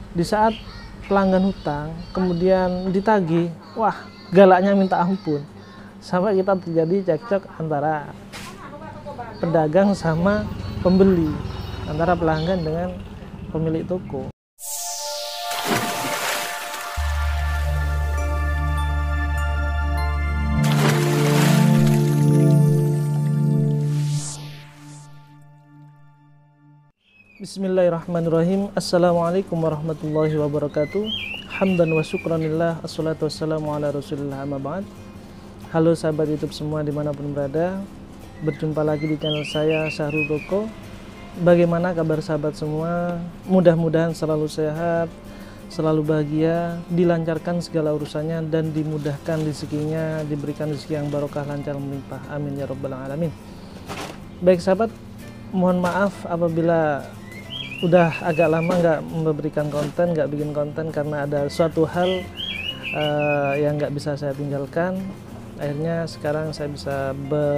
di saat pelanggan hutang kemudian ditagih, wah galaknya minta ampun, sampai kita terjadi cekcok antara pedagang sama pembeli, antara pelanggan dengan pemilik toko. Bismillahirrahmanirrahim. Assalamualaikum warahmatullahi wabarakatuh. Hamdan wa syukranillah, assalatu wassalamu ala rasulillah, amma ba'd. Halo sahabat YouTube semua dimanapun berada, berjumpa lagi di channel saya Syahrul Toko. Bagaimana kabar sahabat semua? Mudah-mudahan selalu sehat, selalu bahagia, dilancarkan segala urusannya dan dimudahkan rezekinya, diberikan rezeki yang barokah, lancar, melimpah. Amin ya rabbal alamin. Baik sahabat, mohon maaf apabila udah agak lama nggak memberikan konten, nggak bikin konten karena ada suatu hal yang nggak bisa saya tinggalkan. Akhirnya sekarang saya bisa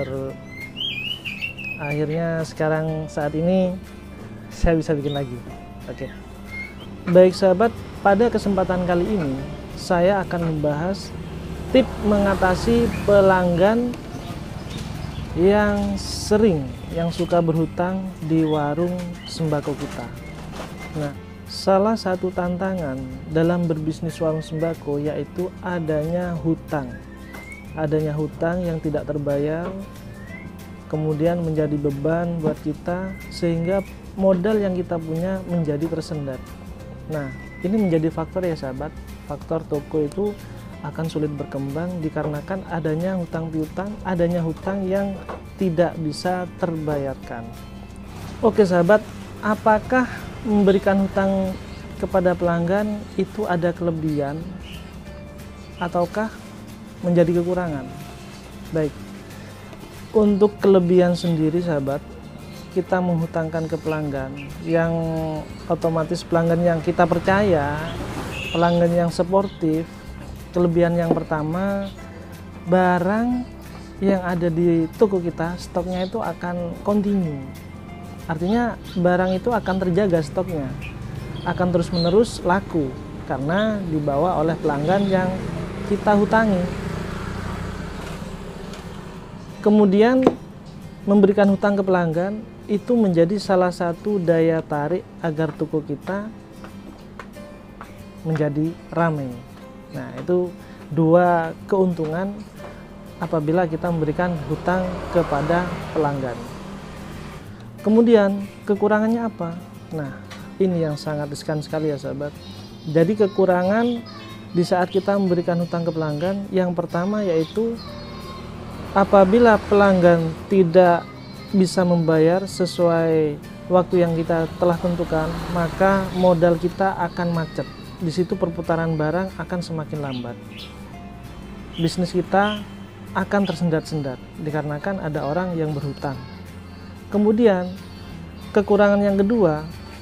saat ini saya bisa bikin lagi. Oke. Baik sahabat, pada kesempatan kali ini saya akan membahas tip mengatasi pelanggan yang suka berhutang di warung sembako kita. Nah, salah satu tantangan dalam berbisnis warung sembako yaitu adanya hutang yang tidak terbayar, kemudian menjadi beban buat kita sehingga modal yang kita punya menjadi tersendat. Nah, ini menjadi faktor ya sahabat, faktor toko itu akan sulit berkembang dikarenakan adanya hutang piutang, adanya hutang yang tidak bisa terbayarkan. Oke sahabat, apakah memberikan hutang kepada pelanggan itu ada kelebihan ataukah menjadi kekurangan? Baik, untuk kelebihan sendiri sahabat, kita menghutangkan ke pelanggan yang otomatis pelanggan yang kita percaya, pelanggan yang sportif. Kelebihan yang pertama, barang yang ada di toko kita stoknya itu akan kontinu. Artinya barang itu akan terjaga stoknya, akan terus menerus laku karena dibawa oleh pelanggan yang kita hutangi. Kemudian memberikan hutang ke pelanggan itu menjadi salah satu daya tarik agar toko kita menjadi ramai. Nah, itu dua keuntungan apabila kita memberikan hutang kepada pelanggan. Kemudian kekurangannya apa? Nah, ini yang sangat riskan sekali ya sahabat. Jadi kekurangan di saat kita memberikan hutang ke pelanggan, yang pertama yaitu apabila pelanggan tidak bisa membayar sesuai waktu yang kita telah tentukan, maka modal kita akan macet. Di situ perputaran barang akan semakin lambat. Bisnis kita akan tersendat-sendat dikarenakan ada orang yang berhutang. Kemudian kekurangan yang kedua,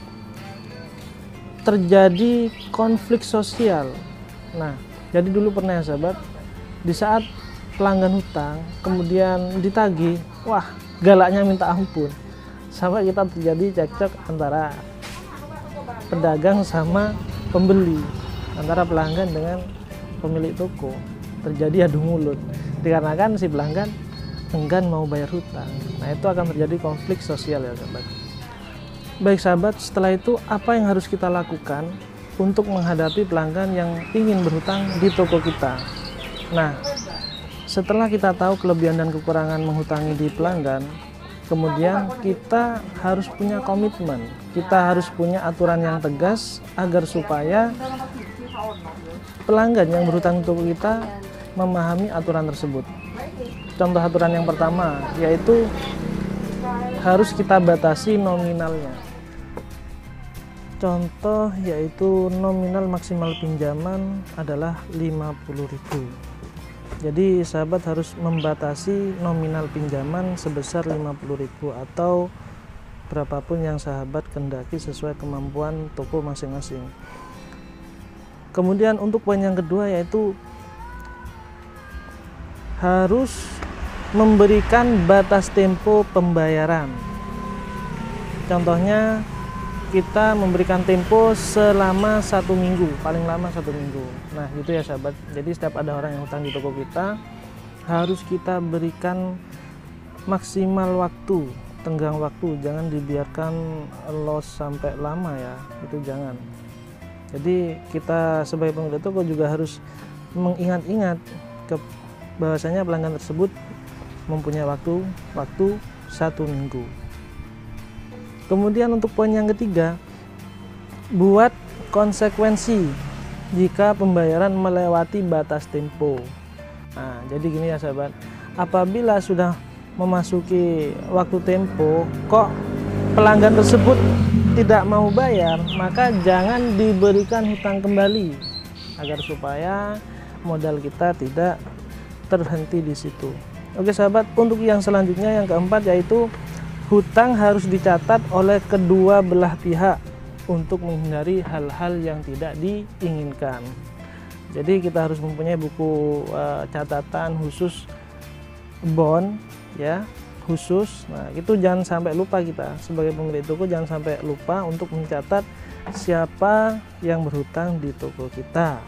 terjadi konflik sosial. Nah, jadi dulu pernah ya sahabat, di saat pelanggan hutang kemudian ditagih, wah galaknya minta ampun, sampai kita terjadi cekcok antara pedagang sama pembeli, antara pelanggan dengan pemilik toko, terjadi adu mulut dikarenakan si pelanggan enggan mau bayar hutang. Nah, itu akan terjadi konflik sosial ya sahabat. Baik sahabat, setelah itu apa yang harus kita lakukan untuk menghadapi pelanggan yang ingin berhutang di toko kita? Nah, setelah kita tahu kelebihan dan kekurangan menghutangi di pelanggan, kemudian kita harus punya komitmen, kita harus punya aturan yang tegas agar supaya pelanggan yang berhutang untuk kita memahami aturan tersebut. Contoh aturan yang pertama yaitu harus kita batasi nominalnya. Contoh yaitu nominal maksimal pinjaman adalah 50.000. Jadi sahabat harus membatasi nominal pinjaman sebesar 50.000 atau berapapun yang sahabat kehendaki sesuai kemampuan toko masing-masing. Kemudian untuk poin yang kedua yaitu harus memberikan batas tempo pembayaran. Contohnya kita memberikan tempo selama 1 minggu, paling lama 1 minggu. Nah gitu ya sahabat, jadi setiap ada orang yang hutang di toko kita harus kita berikan maksimal waktu, tenggang waktu, jangan dibiarkan loss sampai lama ya, itu jangan. Jadi kita sebagai pemilik toko juga harus mengingat-ingat bahwasanya pelanggan tersebut mempunyai waktu 1 minggu. Kemudian untuk poin yang ketiga, buat konsekuensi jika pembayaran melewati batas tempo. Nah, jadi gini ya sahabat, apabila sudah memasuki waktu tempo kok pelanggan tersebut tidak mau bayar, maka jangan diberikan hutang kembali agar supaya modal kita tidak terhenti di situ. Oke sahabat, untuk yang selanjutnya yang keempat yaitu hutang harus dicatat oleh kedua belah pihak untuk menghindari hal-hal yang tidak diinginkan. Jadi kita harus mempunyai buku catatan khusus bond ya, khusus. Nah, itu jangan sampai lupa, kita sebagai pemilik toko jangan sampai lupa untuk mencatat siapa yang berhutang di toko kita.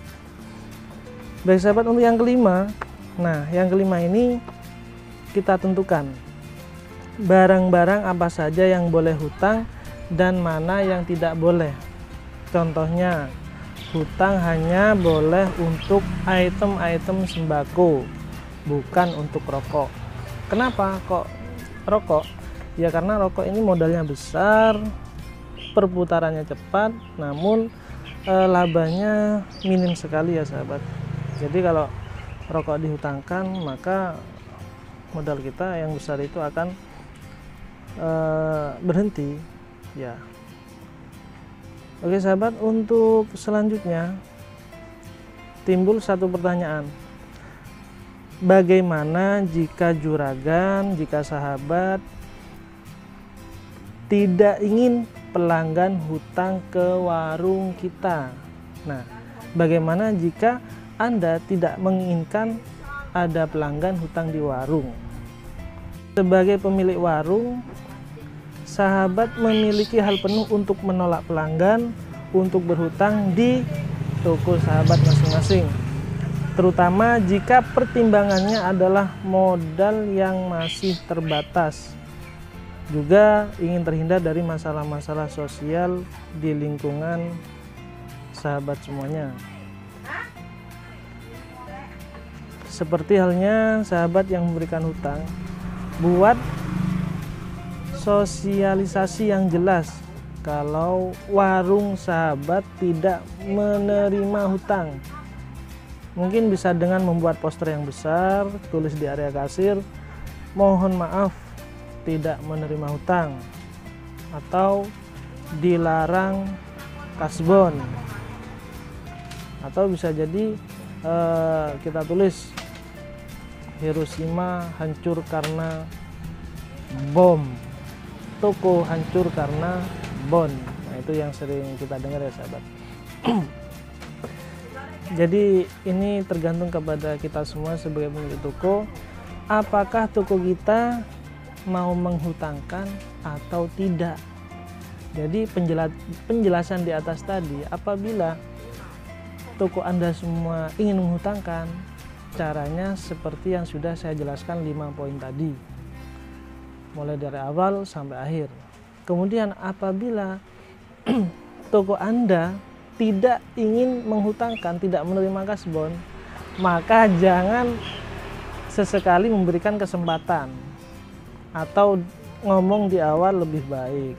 Baik sahabat, untuk yang kelima. Nah, yang kelima ini kita tentukan barang-barang apa saja yang boleh hutang dan mana yang tidak boleh. Contohnya, hutang hanya boleh untuk item-item sembako, bukan untuk rokok. Kenapa kok rokok? Ya karena rokok ini modalnya besar, perputarannya cepat, namun labanya minim sekali ya sahabat. Jadi kalau rokok dihutangkan, maka modal kita yang besar itu akan berhenti ya. Oke sahabat, untuk selanjutnya timbul satu pertanyaan, bagaimana jika juragan, jika sahabat tidak ingin pelanggan hutang ke warung kita? Nah, bagaimana jika Anda tidak menginginkan ada pelanggan hutang di warung? Sebagai pemilik warung, sahabat memiliki hak penuh untuk menolak pelanggan untuk berhutang di toko sahabat masing-masing, terutama jika pertimbangannya adalah modal yang masih terbatas, juga ingin terhindar dari masalah-masalah sosial di lingkungan sahabat semuanya. Seperti halnya sahabat yang memberikan hutang, buat sosialisasi yang jelas kalau warung sahabat tidak menerima hutang. Mungkin bisa dengan membuat poster yang besar, tulis di area kasir, mohon maaf tidak menerima hutang, atau dilarang kasbon, atau bisa jadi kita tulis Hiroshima hancur karena bom, toko hancur karena bon. Nah, itu yang sering kita dengar ya sahabat. Jadi ini tergantung kepada kita semua sebagai pemilik toko, apakah toko kita mau menghutangkan atau tidak. Jadi penjelasan di atas tadi, apabila toko Anda semua ingin menghutangkan, caranya seperti yang sudah saya jelaskan 5 poin tadi, mulai dari awal sampai akhir. Kemudian apabila toko Anda tidak ingin menghutangkan, tidak menerima kasbon, maka jangan sesekali memberikan kesempatan atau ngomong di awal lebih baik.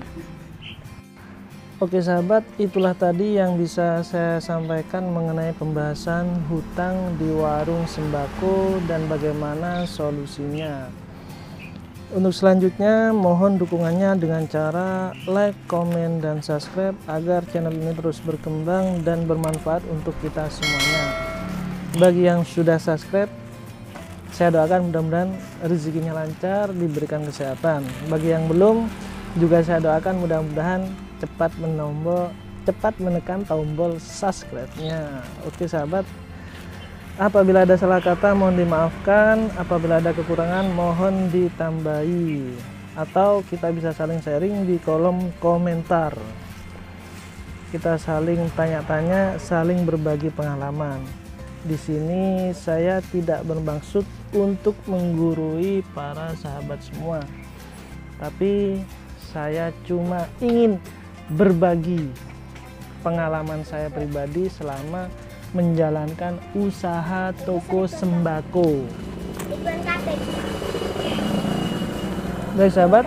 Oke sahabat, itulah tadi yang bisa saya sampaikan mengenai pembahasan hutang di warung sembako dan bagaimana solusinya. Untuk selanjutnya mohon dukungannya dengan cara like, komen, dan subscribe agar channel ini terus berkembang dan bermanfaat untuk kita semuanya. Bagi yang sudah subscribe, saya doakan mudah-mudahan rezekinya lancar, diberikan kesehatan. Bagi yang belum, juga saya doakan mudah-mudahan cepat menekan tombol subscribe-nya. Oke sahabat, apabila ada salah kata mohon dimaafkan, apabila ada kekurangan mohon ditambahi. atau kita bisa saling sharing di kolom komentar. Kita saling tanya-tanya, saling berbagi pengalaman. Di sini saya tidak bermaksud untuk menggurui para sahabat semua, tapi saya cuma ingin berbagi pengalaman saya pribadi selama menjalankan usaha toko sembako. Baik sahabat,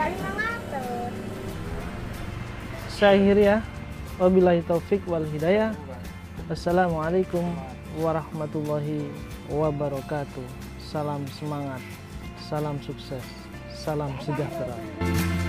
saya akhiri ya. Wabillahi taufik wal hidayah. Assalamualaikum warahmatullahi wabarakatuh. Salam semangat, salam sukses, salam sejahtera.